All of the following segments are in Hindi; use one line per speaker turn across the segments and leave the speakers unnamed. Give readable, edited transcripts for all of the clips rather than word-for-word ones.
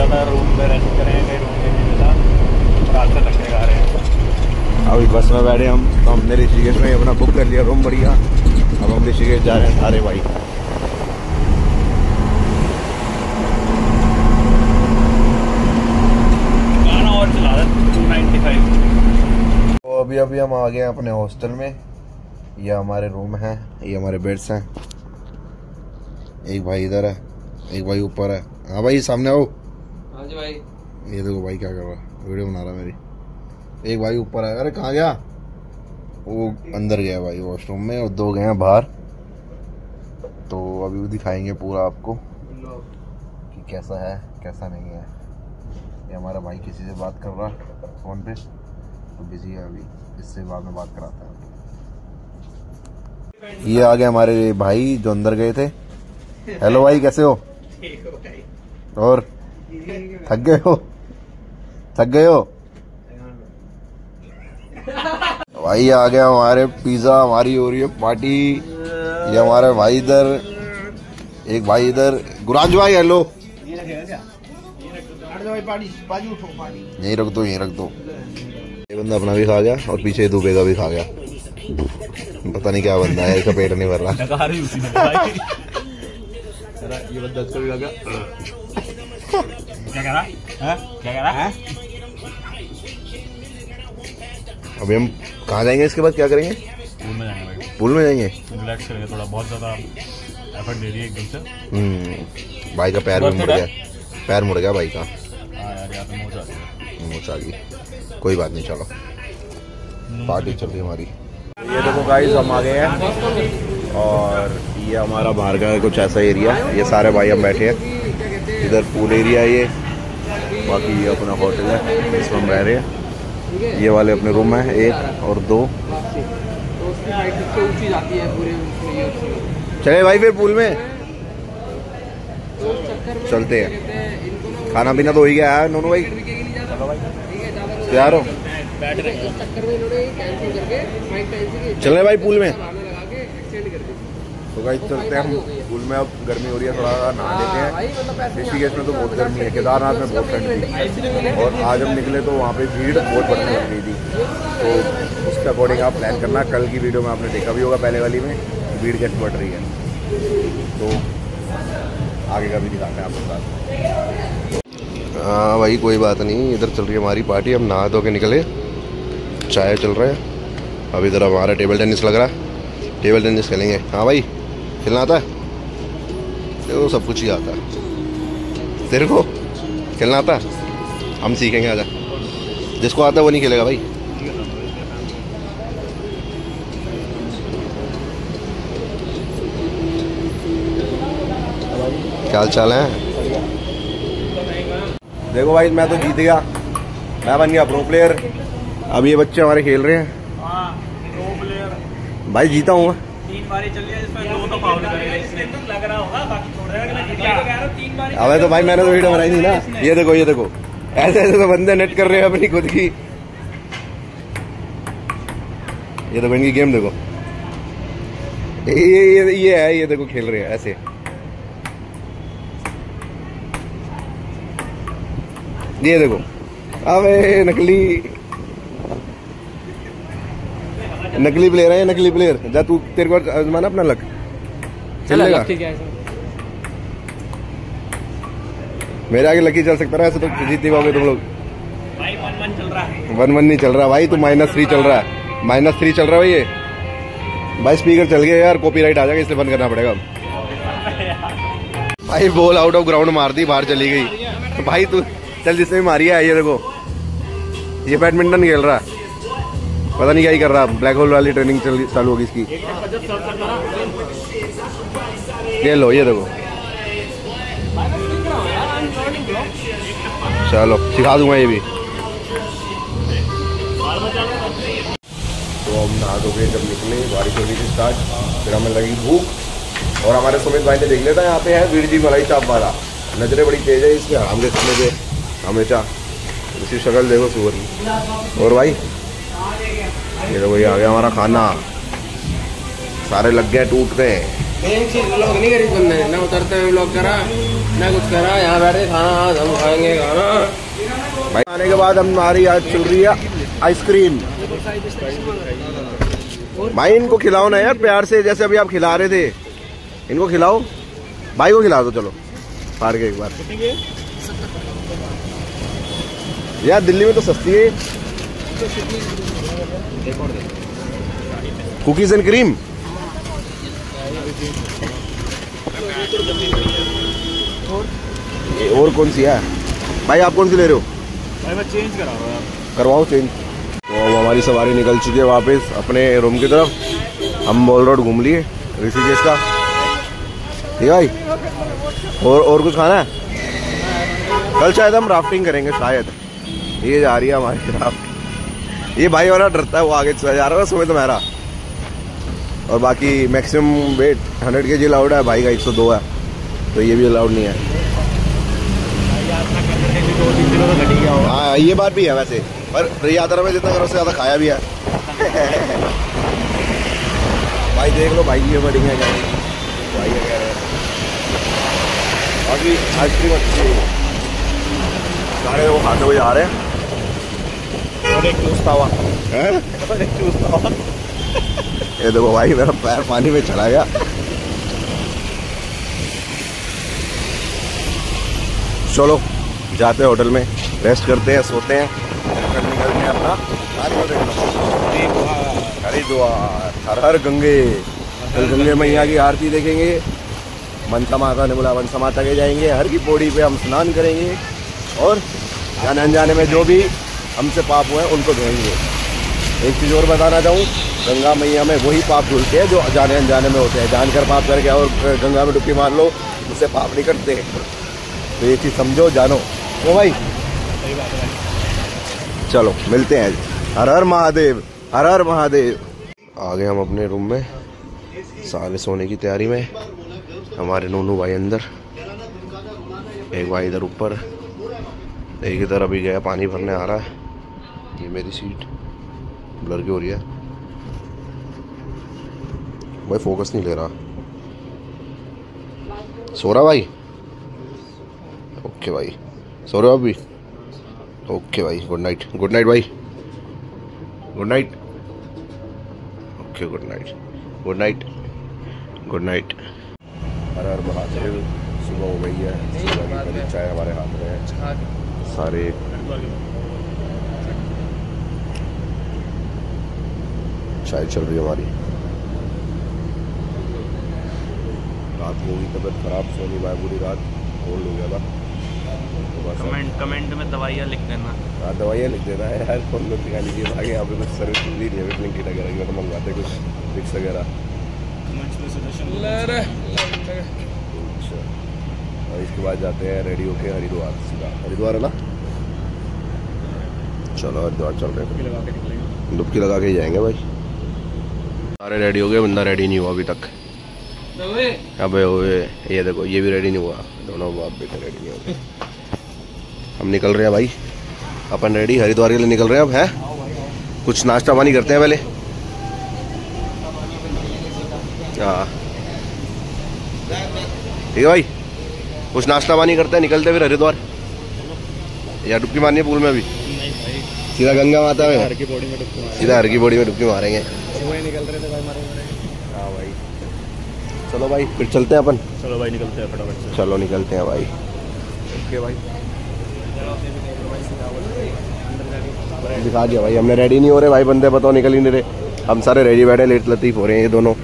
ज़्यादा रूम में रेस्ट करें, कहीं रूम नहीं मिला, रात से थक के आ रहे हैं।
अभी बस में बैठे हम, तो हमने ऋषिकेश में अपना बुक कर लिया रूम बढ़िया। अब हम ऋषिकेश जा रहे हैं सारे भाई।
गाना और चला रहा 295।
तो अभी हम आ गए हैं अपने हॉस्टल में। ये हमारे रूम हैं, ये हमारे बेड्स हैं। एक भाई इधर है, एक भाई ऊपर है। हाँ भाई सामने आओ।
हाँ जी भाई।
ये देखो भाई क्या कर रहा है, वीडियो बना रहा है मेरी। एक भाई ऊपर है, अरे कहाँ गया? वो अंदर गया भाई वॉशरूम में, और 2 गए हैं बाहर। तो अभी वो दिखाएंगे पूरा आपको कि कैसा है कैसा नहीं है। ये हमारा भाई किसी से बात कर रहा है फोन पे, तो बिजी है अभी, इससे बाद में बात कराता है। ये आ गए हमारे भाई जो अंदर गए थे। हेलो भाई, कैसे हो? और थक गए हो? थक गए हो भाई? आ गया हमारे पिज्जा, हमारी हो रही है पार्टी। ये हमारे भाई इधर, एक भाई इधर। गुराज भाई हेलो। यहीं रख दो, यहीं रख दो। ये बंदा अपना भी खा गया और पीछे दुबे का भी खा गया। पता नहीं क्या बंदा है, इसका पेट नहीं भर रहा।
ये बंदा इसको भी लगा। क्या कह रहा है? क्या कह रहा है?
अभी हम कहाँ जाएंगे? इसके बाद क्या करेंगे?
पूल में जाएंगे भाई।
पूल में जाएंगे,
रिलैक्स करेंगे थोड़ा। बहुत ज्यादा एफर्ट दे रही है एकदम से।
भाई का पैर भी मुड़ गया, पैर मुड़ गया भाई का।
हाँ यार, यहाँ पे मोच आ गई।
मोच आ गई, कोई बात नहीं, चलो पार्टी चल रही हमारी। ये देखो गाइस, हम आ गए हैं और ये हमारा बाहर का कुछ ऐसा एरिया। ये सारे भाई हम बैठे हैं, इधर पूल एरिया है ये। बाकी ये अपना होटल है, इसमें हम रह रहे हैं। ये वाले अपने रूम है, 1 और 2। चले भाई फिर पूल में चलते हैं। खाना पीना तो हो ही गया है नोनू भाई, तैयार हो? चले भाई पूल में। तो गाइस चलते हैं हम पूल में। अब गर्मी हो रही है, थोड़ा नहा लेते हैं। ऋषिकेश में तो बहुत गर्मी है, केदारनाथ में बहुत ठंड थी, और आज हम निकले तो वहाँ पे भीड़ बहुत बढ़ने लग गई थी। तो उसके अकॉर्डिंग आप प्लान करना। कल की वीडियो में आपने देखा भी होगा पहले वाली में, भीड़ कैसे बढ़ रही है। तो आगे का भी दिखाते हैं आपके साथ। हाँ भाई कोई बात नहीं, इधर चल रही है हमारी पार्टी। हम नहा धो के निकले, चाय चल रहा है। अब इधर हमारा टेबल टेनिस लग रहा है, टेबल टेनिस खेलेंगे। हाँ भाई, खेलना आता है? तेरे को सब कुछ ही आता है। तेरे को खेलना आता है? हम सीखेंगे, आजा। जिसको आता है वो नहीं खेलेगा भाई। क्या हाल चाल है? देखो भाई, मैं तो जीत गया, मैं बन गया प्रो प्लेयर। अब ये बच्चे हमारे खेल रहे हैं।
प्रो प्लेयर
भाई जीता हूँ मैं।
3 बारी चल रही है, जिसमें 2 तो फाउल करेगा। इसलिए तो लग रहा होगा, बाकी छोड़ देगा कि मैं जीत गया। 3 बारी।
अबे तो भाई मैंने तो वीडियो बनाई थी ना। ये देखो, ये देखो, ऐसे ऐसे तो बंदे नेट कर रहे हैं अपनी खुद की। ये देखो इनकी गेम देखो, ये है, ये देखो खेल रहे हैं ऐसे। ये देखो, अबे नकली प्लेयर है, नकली प्लेयर। जा तू, तेरे को आजमाना अपना लक, चलेगा? मेरे आगे लकी चल सकता है, ऐसे तो जीत नहीं पाओगे तुम लोग।
भाई 1-1 चल रहा है।
1-1 नहीं चल रहा भाई, तू -3 चल रहा है, -3 चल रहा है भाई। ये भाई स्पीकर चल गया यार, कॉपीराइट आ जाएगा, इसलिए बंद करना पड़ेगा। भाई बॉल आउट ऑफ ग्राउंड मार दी, बाहर चली गई। भाई तू चल, जिसने मारी है। ये देखो, ये बैडमिंटन खेल रहा है, पता नहीं क्या ही कर रहा। ब्लैक होल वाली ट्रेनिंग चालू होगी इसकी। ये लो, ये देखो, चलो सिखा दूंगा ये भी। तो हम नहा धो के जब निकले, बारिश हो गई थी स्टार्ट, फिर हमें लगी भूख। और हमारे सुमित भाई ने देख लिया था यहाँ पे है वीर जी मलाई चाप वाला। नजरें बड़ी तेज है इसके, हराम के खाने पे हमेशा। इसकी शक्ल देखो सुअर की। और भाई ये देखो, ये आ गया हमारा खाना। सारे लग गए टूट गए।
व्लॉग नहीं करी तुमने ना, उतरते हुए व्लॉग करा।
ना कुछ करा, यहाँ बैठे खाना हम खाएंगे खाना
भाई। आने के बाद हमारी आज चल रही है आइसक्रीम। भाई इनको खिलाओ ना यार प्यार से, जैसे अभी आप खिला रहे थे, इनको खिलाओ। भाई को खिला दो, चलो फाड़ के एक बार। यार दिल्ली में तो सस्ती है कुकीज एंड क्रीम। और कौन सी है भाई, आप कौन सी ले रहे हो?
भाई मैं चेंज कराऊंगा,
करवाओ चेंज। तो अब हमारी सवारी निकल चुकी है वापस अपने रूम की तरफ। हम मॉल रोड घूम लिए ऋषिकेश का, ठीक है भाई। और कुछ खाना है? कल शायद हम राफ्टिंग करेंगे शायद। ये जा रही है हमारी राफ्ट। ये भाई वाला डरता है, वो आगे चला जा रहा है सुमित मेरा। और बाकी मैक्सिमम वेट 100 kg अलाउड है, भाई का 102 है, तो ये भी अलाउड नहीं है। हाँ ये बात भी है वैसे, पर यात्रा में जितना करो उससे ज़्यादा खाया भी है। भाई देख लो भाई, ये बड़ी है क्या भाई कह रहे हैं। अभी आइसक्रीम अच्छी सारे वो खाते हुए जा रहे हैं। और एक चूसता हुआ है, और एक चूसता हुआ। ये देखो भाई मेरा पैर पानी में चला गया। चलो जाते हैं होटल में, रेस्ट करते हैं, सोते हैं, कल निकलते हैं अपना हरिद्वार। हर हर गंगे। कल गंगे मैया की आरती देखेंगे। मनसा माता ने बोला मनसा माता के जाएंगे, हर की पौड़ी पे हम स्नान करेंगे और जाने अनजाने में जो भी हमसे पाप हुए हैं उनको धोएंगे। एक चीज़ और बताना चाहूँ, गंगा मैया में वही पाप धुलते हैं जो जाने अनजाने में होते हैं। जानकर पाप करके और गंगा में डुबकी मार लो, उससे पाप नहीं करते। तो ये चीज़ समझो, जानो। ओ भाई
सही बात है भाई।
चलो मिलते हैं। हर हर महादेव, हर हर महादेव। आ गए हम अपने रूम में, सारे सोने की तैयारी में। हमारे नूनू भाई अंदर, एक भाई इधर ऊपर, एक इधर अभी गया पानी भरने आ रहा है। ये मेरी सीट ब्लर की हो रही है भाई, फोकस नहीं ले रहा। सो रहा भाई? ओके भाई, सो रहे हो अभी? ओके भाई, गुड नाइट। गुड नाइट भाई, good night. Okay good night, good night, good night. Har Har Mahadev. सुबह हो गई है, सुबह की बड़ी चाय हमारे हाथ में है। सारे चाय चल रही है हमारी। रात को हुई तबीयत खराब, सोनी भाई पूरी रात कोल्ड हो गया था।
कमेंट में दवाइयाँ लिख देना।
हाँ दवाइयाँ लिख देना है यार, फोन में दिखा लीजिए। आगे यहाँ पे कुछ सर्विस मिल रही है, ब्लिंकिट वगैरह तो मंगवाते कुछ फिक्स वगैरह। अच्छा, और इसके बाद जाते हैं रेडी होके हरिद्वार। सीधा हरिद्वार है ना? चलो हरिद्वार चल रहे हैं, डुबकी लगा के ही जाएंगे भाई। सारे रेडी हो गए, बंदा रेडी नहीं हुआ अभी तक। अबे ओए, ये देखो ये भी रेडी नहीं हुआ, दोनों बाप बेटे रेडी नहीं हुए। हम निकल रहे हैं भाई, अपन रेडी हरिद्वार के लिए निकल रहे हैं अब। है कुछ नाश्ता पानी करते हैं पहले। हाँ ठीक है भाई, कुछ नाश्ता पानी करते हैं, निकलते हैं फिर हरिद्वार। या डुबकी मारनी है पूल में अभी? सीधा गंगा माता में, सीधा हर की बॉडी में डुबकी मारेंगे।
निकल रहे थे भाई मारे।
हाँ भाई चलो भाई फिर चलते हैं अपन।
चलो भाई निकलते हैं फटाफट से।
चलो निकलते हैं भाई। ओके भाई, दिखा दिया भाई हमने। रेडी नहीं हो रहे भाई बंदे, बताओ निकल ही नहीं रहे। हम सारे रेडी बैठे, लेट लतीफ हो रहे हैं ये दोनों।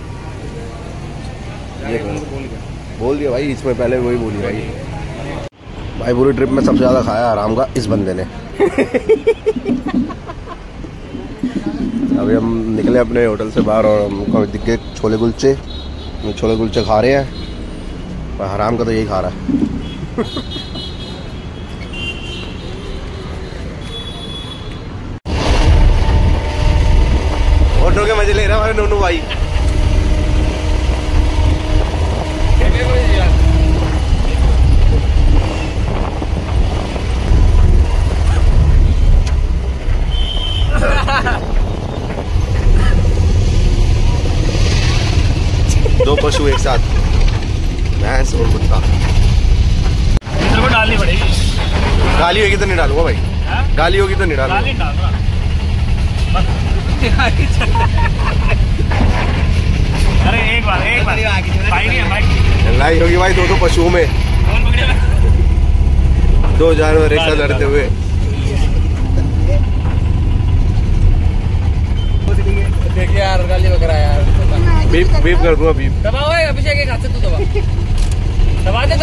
बोल दिया भाई, इसमें पहले वही बोली भाई। भाई पूरी ट्रिप में सबसे ज़्यादा खाया आराम का इस बंदे ने। अभी हम निकले अपने होटल से बाहर और हमको दिख गए छोले कुलचे। छोले कुलचे खा रहे हैं, पर हराम का तो यही खा रहा है। ऑटो के मजे ले रहा है हमारे नूनू भाई। दो पशु एक साथ, भैंस और कुत्ता। गाली होगी तो नहीं डालूंगा भाई, गाली होगी तो नहीं डालूंगा।
अरे एक बार भाई नहीं है भाई,
लड़ाई होगी भाई दो पशुओं में, दो जानवर एक साथ लड़ते हुए।
देखिए यार गाली वगैरह यार,
बीप कर दूंगा बीप।
दबाओ अभिषेक एक हाथ से तू दबा दे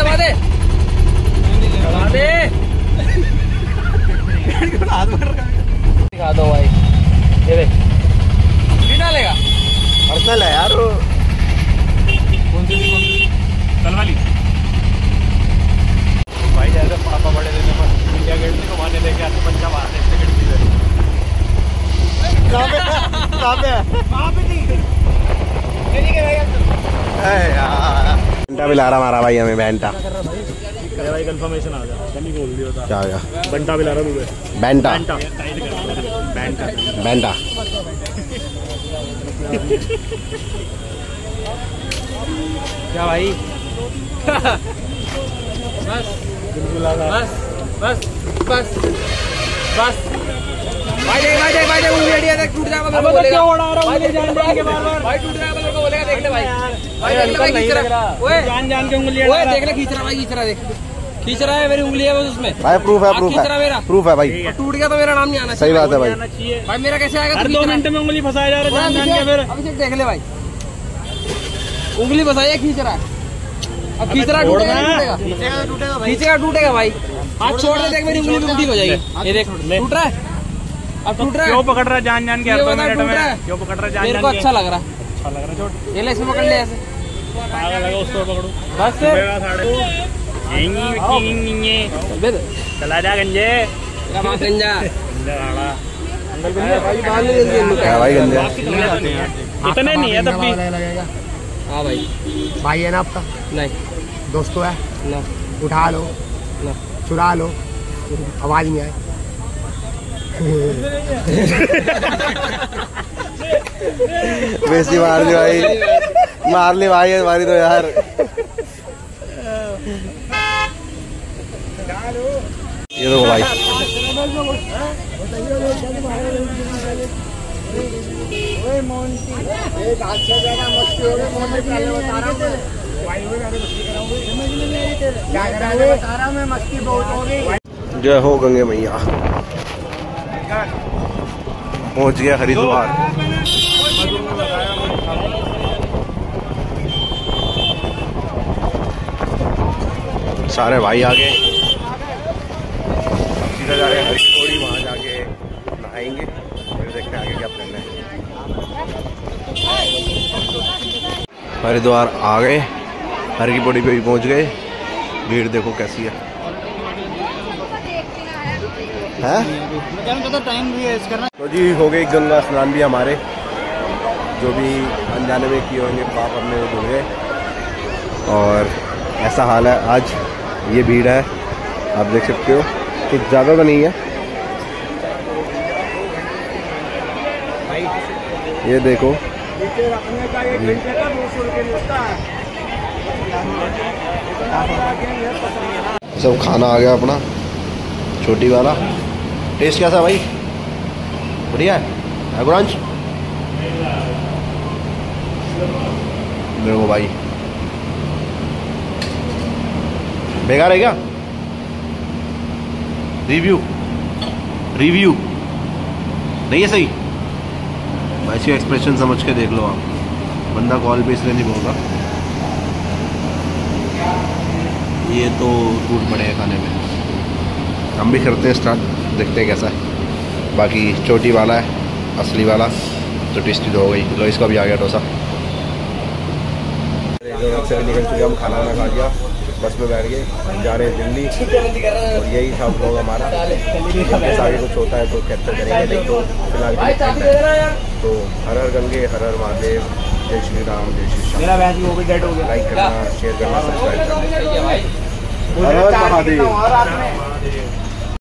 दिखा दो भाई, ये देख डालेगा
पर्सनल है यार।
कौन सी कल वाली भाई, जैसे पापा बड़े दिन पर इंडिया गेट में घुमाने लेके आते पंजाब आते टिकट भी
घंटा भी ला रहा हमारा भाई हमें बैंटा।
भाई कंफर्मेशन आ गया, कल बोल दिया था।
क्या गया?
बंटा भी ला रहा हूँ
बैंटा बैंटा।
क्या भाई? बस भाई देख उंगली देख टूट जाएगा, मेरे को बोलेगा भाई, जान के बार-बार भाई टूट जाएगा, मेरे को बोलेगा देख ले भाई भाई खींच रहा, ओए जान के उंगली ओए देख ले खींच रहा है मेरी उंगली है बस उसमें
भाई। प्रूफ है प्रूफ है भाई।
टूट गया तो मेरा नाम नहीं आना
सही बात है भाई।
भाई मेरा कैसे आएगा?
हर 2 मिनट में उंगली फंसाया जा रहा है जान के। फिर
अभिषेक देख ले भाई, उंगली फंसाई है, खींच रहा है, अब खींच रहा टूटेगा भाई। हाथ छोड़ दे, देख मेरी उंगली टूटी हो जाएगी, ये देख टूट रहा है, अब टूट रहा है।
क्यों पकड़ रहा है जान के?
क्यों
पकड़ रहा है जान?
मेरे को अच्छा लग रहा है,
छोड़
ये ले, इसमें पकड़ ले ऐसे,
पागल लगा उसको पकड़ो
बस फिर
चला जा गंजे
गंजा
भाई गंजा
इतने नहीं है तब भी।
हाँ भाई,
भाई है ना आपका?
नहीं
दोस्तों है
ना,
उठा लो
ना
चुरा लो, आवाज नहीं आए।
वैसी मार ली भाई, मार ली भाई हमारी तो यार। ये देखो भाई, जय हो गंगे मैया। पहुंच गया हरिद्वार। सारे भाई आ गए, सीधा जा रहे हरी पौड़ी, वहां जाके नहाएंगे, फिर देखते हैं आगे क्या प्लान है। हरिद्वार आ गए, हर की पौड़ी पे भी पहुंच गए। भीड़ देखो कैसी है। तो जी हो गई गंगा स्नान भी हमारे, जो भी अनजाने में किए होंगे पाप अपने धुल गए। और ऐसा हाल है आज, ये भीड़ है आप देख सकते हो, कुछ ज़्यादा तो नहीं है। ये देखो सब खाना आ गया अपना, छोटी वाला। टेस्ट कैसा भाई? बढ़िया है गुरांश? देखो भाई, बेकार है क्या? रिव्यू नहीं है सही? ऐसी एक्सप्रेशन समझ के देख लो आप, बंदा कॉल पे इसलिए नहीं बोलता। ये तो टूट पड़ेगा खाने में, हम भी करते हैं स्टार्ट, देखते हैं कैसा है। बाकी छोटी वाला है असली वाला, तो टेस्टी तो हो गई। लो इसका भी आ गया डोसा। से निकल चुके, हम खाना वाना खा लिया, बस में बैठ गए, जा रहे हैं दिल्ली। और यही था ब्लॉग हमारा, आगे कुछ होता है तो कैप्चर करेंगे, नहीं तो फिलहाल तो हर हर गंगे, हर हर महादेव, जय श्री राम, जय श्री श्याम। लाइक करना, शेयर करना, सब्सक्राइब करना। हर हर महादेव।